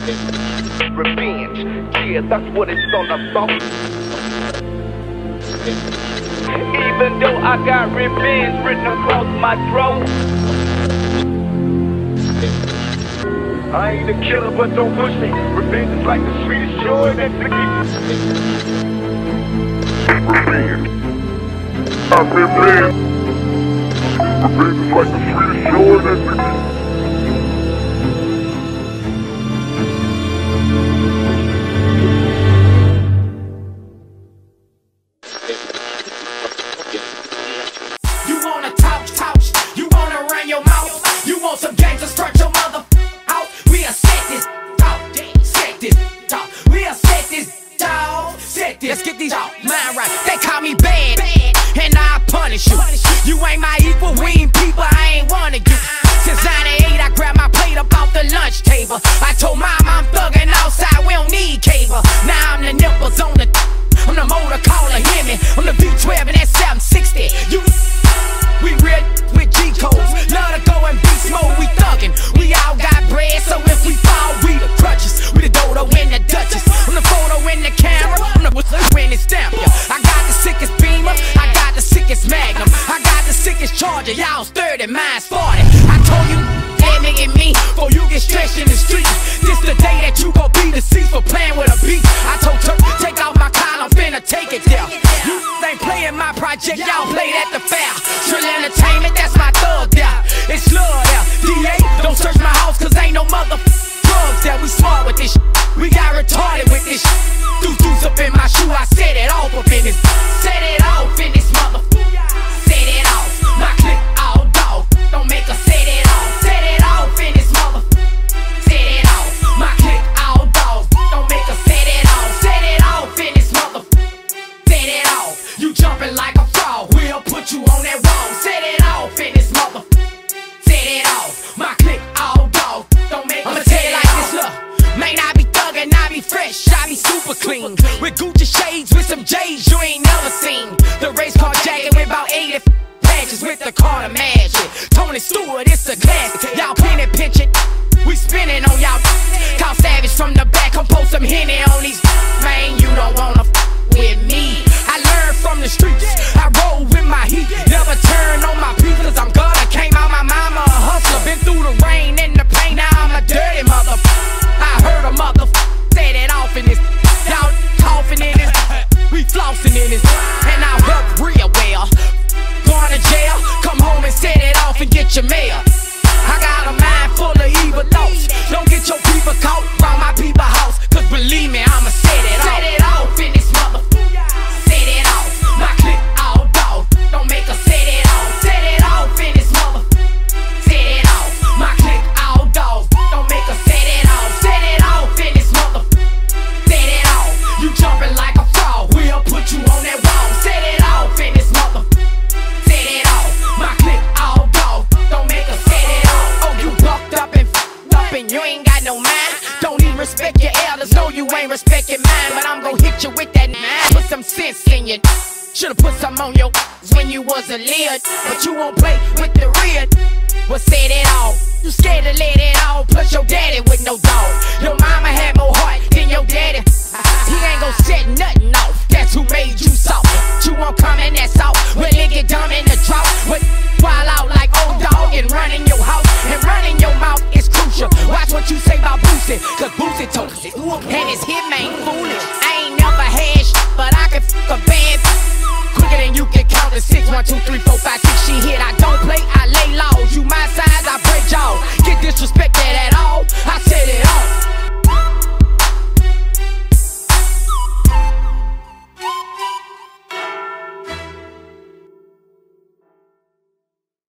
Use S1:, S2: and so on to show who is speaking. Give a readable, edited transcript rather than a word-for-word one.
S1: Revenge, yeah, that's what it's all about. Even though I got revenge written across my throat, I ain't a killer, but don't push me. Revenge is like the sweetest joy that's the key. Revenge. I'm revenge. Revenge is like the sweetest joy that's the key.
S2: You wanna talk, you wanna run your mouth, you want some gangsters, start your mother out. We'll set this talk, we'll set this dog, set this. Let's get these mind right. They call me bad, and I punish you. You ain't my equal, we ain't people, I ain't one of you. Since 98, I grabbed my plate up off the lunch table. I told mom I'm thugging outside, we don't need cable. Now I'm the nipples on the, I'm the motor caller, hear me. I'm the V12 and that 760. We real with G codes, love to go in beast mode. We thuggin', we all got bread, so if we fall, we the crutches. We the dodo and the duchess. I'm the photo in the camera, I'm the when it stamp ya. I got the sickest beamer, I got the sickest magnum, I got the sickest charger. Y'all's 30, mine's 40. I told you, damn it, me, before you get stretched in the street. This the day that you gon' be deceased for playing with a beat. I told Turk, take off my collar, I'm finna take it there. You ain't playing my project, y'all played at the fair. Trill Entertainment, that's my thug there. It's love there. DA, don't search my house, cause ain't no mother drugs there. We smart with this shit. We got retarded with this shit. Deuce up in my shoe, I set it off up in this. Set it off in this mother. Set it off. My click all dog. Don't make her set it off. Set it off in this mother. Set it off. My click all dog. Don't make her set it off. Set it off in this mother. Set it off. You jumping like a frog. We'll put you on that wall. Set it off in this mother. Set it off. My click all dog. Don't make I'ma tell you like this, look. Man, I be thuggin', I be fresh, I be super clean. With Gucci shades, with some J's you ain't never seen. The race car jacket with about 80 patches with the car to match it. Tony Stewart, it's a classic. Y'all penny pinching, we spinning on y'all. Call Savage from the back, come post some Henny on these. Man, you don't wanna with me. I learned from the streets, I roll with my heat. Never turn on my peace, cause I'm God. I came out my mama a hustler. Been through the rain and the pain, now I'm a dirty mother. I heard a mother set it off in this. Y'all coughing in this, we flossing in this. And I'll help real well. Going to jail, come home and set it off and get your mail. I got a mind full of evil thoughts. Don't get your people caught round my people house. Cause believe me, I'ma set it off. Set it off in this mother. Set it off. My click all dog. Don't make her set it off. Set it off in this mother. Set it off. My click all dog. Don't make her set it off. Set it off in this mother. Set it off. You jumping like a frog. We'll put you on that wall. Set it off in this mother. Set it off. My click all dog. Don't make her set it off. Oh, you bucked up and you ain't got no mind. Don't even respect your elders. No, you ain't respecting mine. But I'm gon' hit you with that nine. Put some sense in you. Should've put some on your when you was a lid. But you won't play with the real. Well, set it off. You scared to let it all. Plus your daddy with no dog. Your mama had more heart than your daddy. He ain't gon' set nothing off. That's who made you soft. You won't come in that soft. Well, it get dumb in the drought. But wild out like old dog and running your house. And running your mouth is crucial. Watch what you say about Boosie. Cause Boosie told us it. And his hit ain't foolish. I ain't never had but I can f*** a band quicker than you can count to 6, 1, 2, 3, 4, 5,